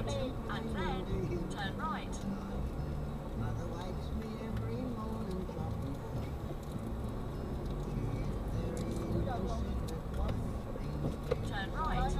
and then turn right. Turn right.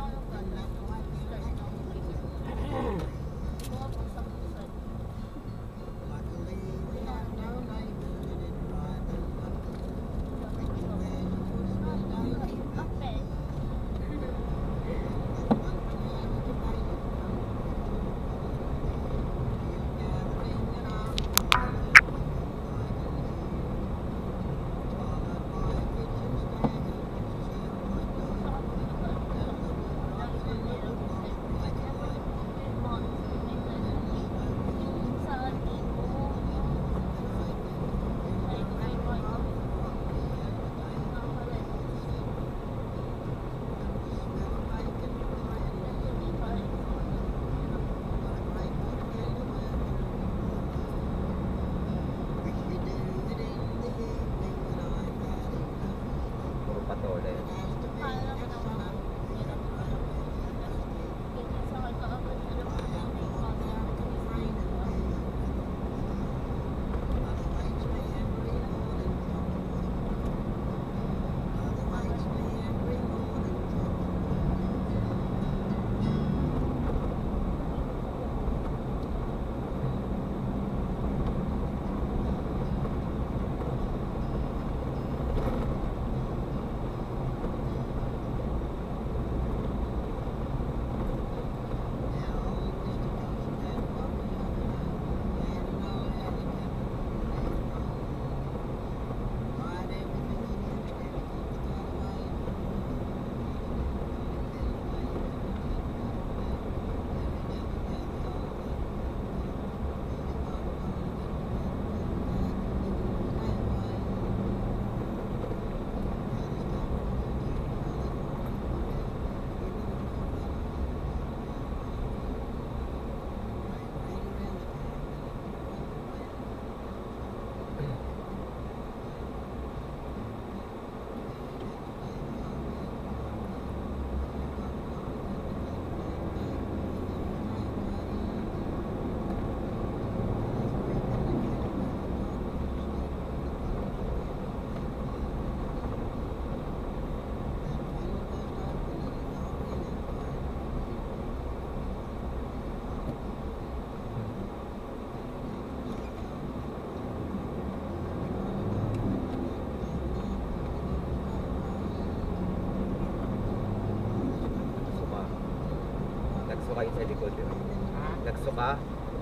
Kayo sa likod yun. Nagsuka.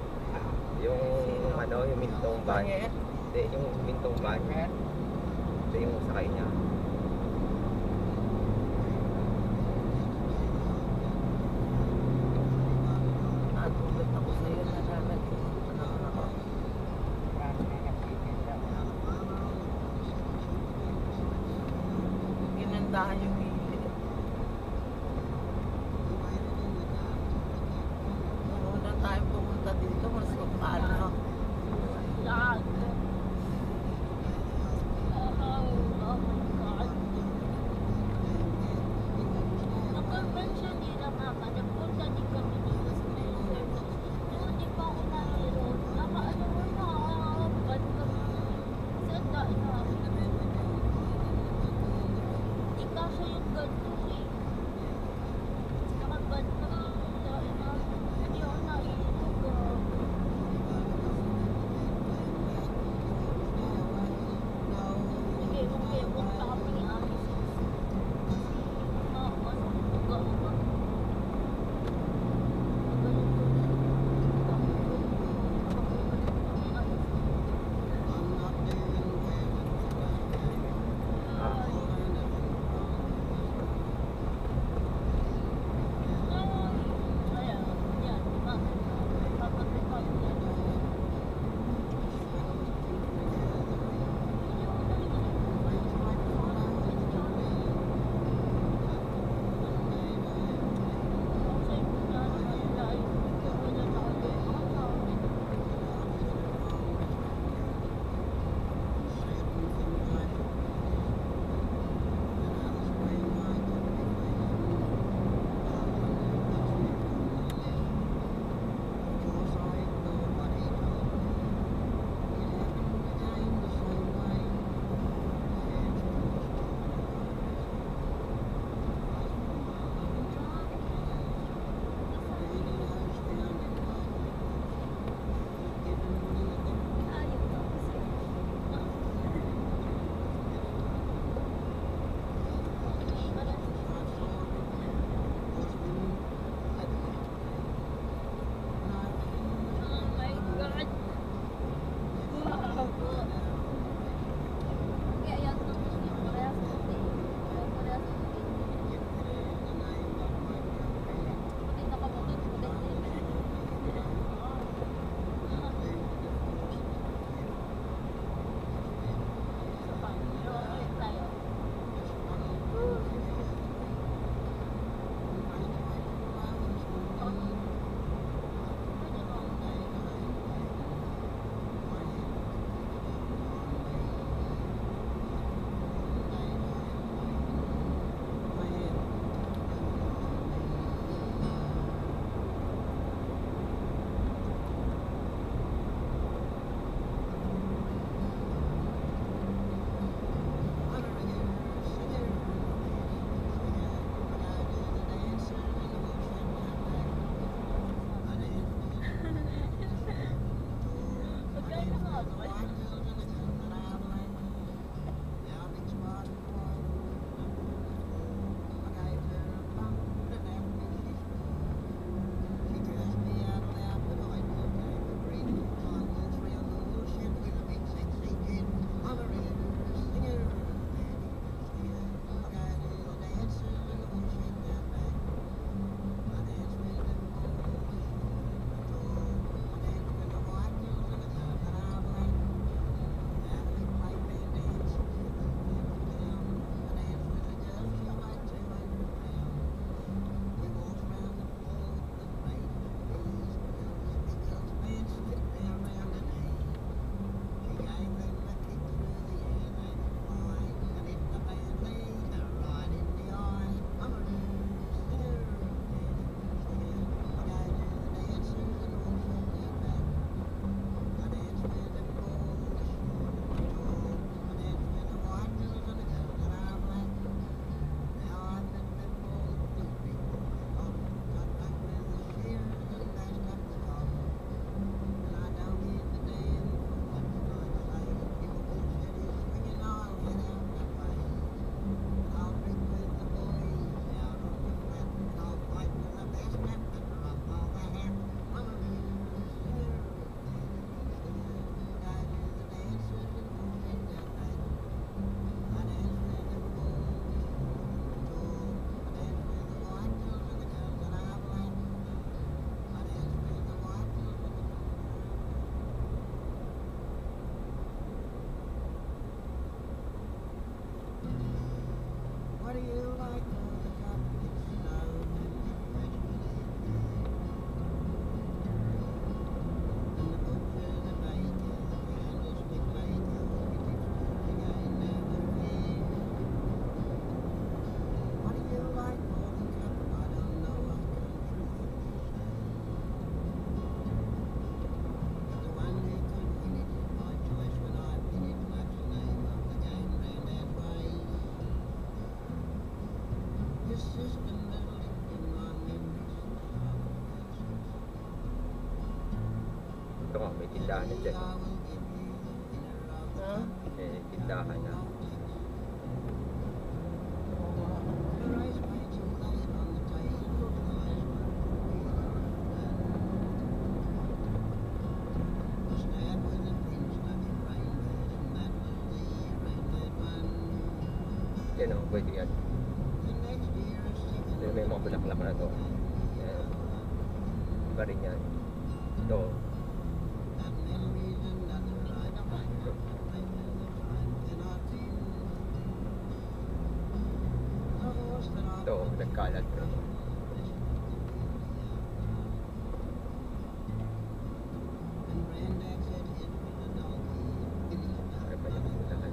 Yung ano, yung mintong van. Hindi, yung mintong van. Ito yung sakay niya. Natulog ako sa'yo na naman. Ginandahan yung tayo pumunta dito, mas magpaano. Yan. Oh my God. Ang convention nila mama, nagpunta din kami dito sa Mayon. Doon di pa ako nahirot. Mama, ano mo na, ba't kami senda na. Di kasi yung tindahan na dyan. Ha? May tindahan na. Yan o, pwede yan. Yan, may mga bulaklak na to. Yan. Iba rin yan. Ito. Ito, nagkalat ko. Para pa yung bulakan.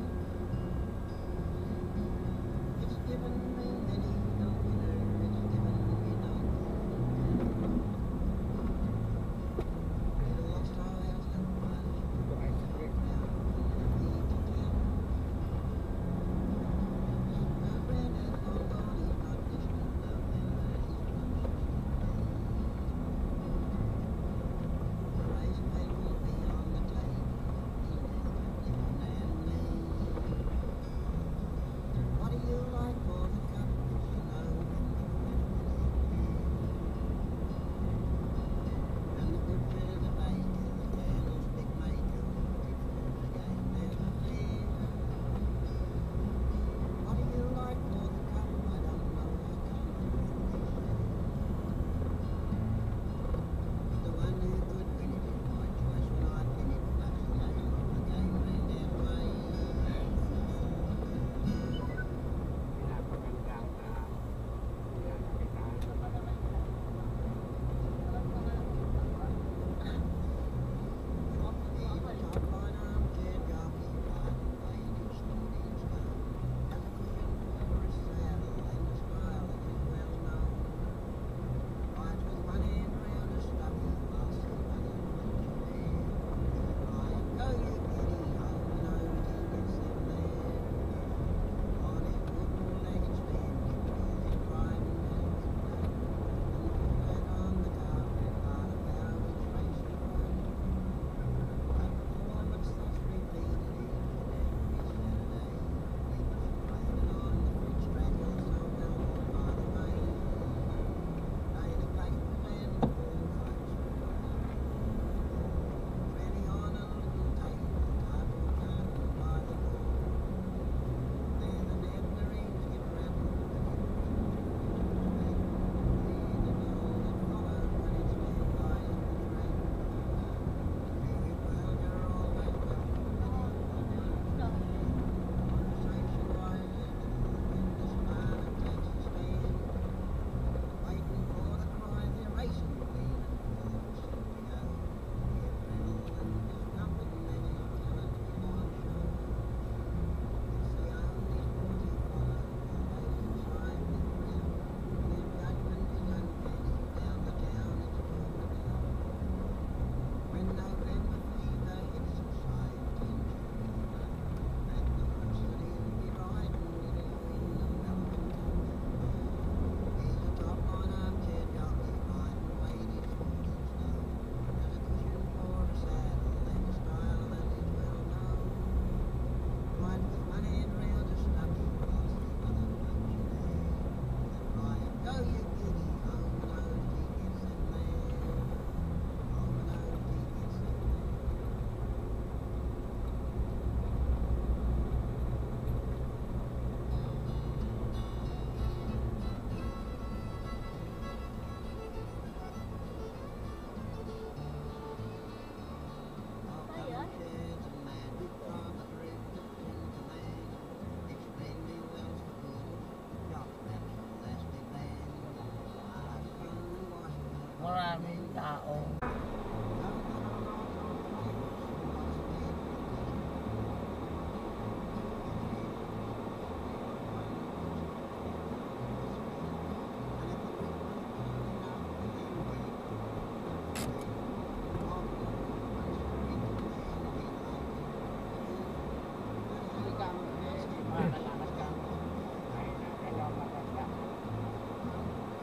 Maraming tao.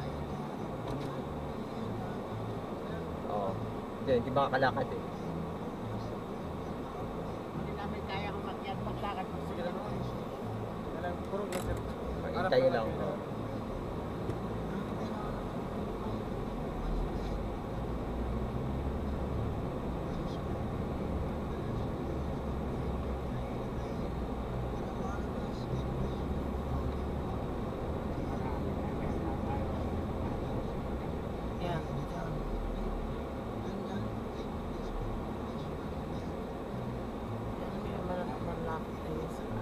Oo. Hindi makakalakad eh. Hintayin lang. Yan, yan. Yan may malapit na yun sa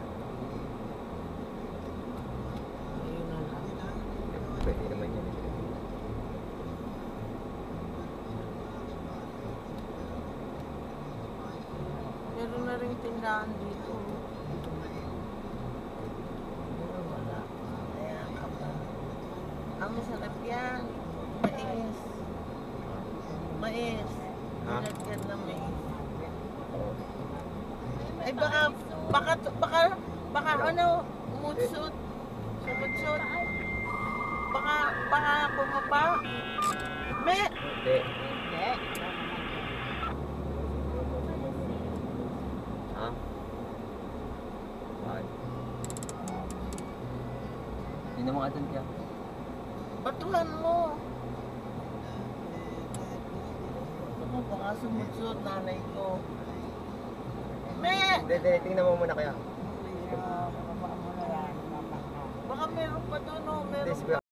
ayun na lang. Pwede naman yan. Meron na rin tindahan dito. Pero wala. Ayan, kapal. Ang masarap yan. Mais. Mais. Ha? Nilagyan na mais. Oo. Ay baka ano, umutsot. Sumutsot. Baka bumaba. Me! Hindi. Ha? Bakit? Hindi naman atan kaya. Patulan mo. Ako baka sumutsot nanay ko. Me! Hindi, tingnan mo muna kaya. Baka meron pa doon, oh. Meron Hindi, pa.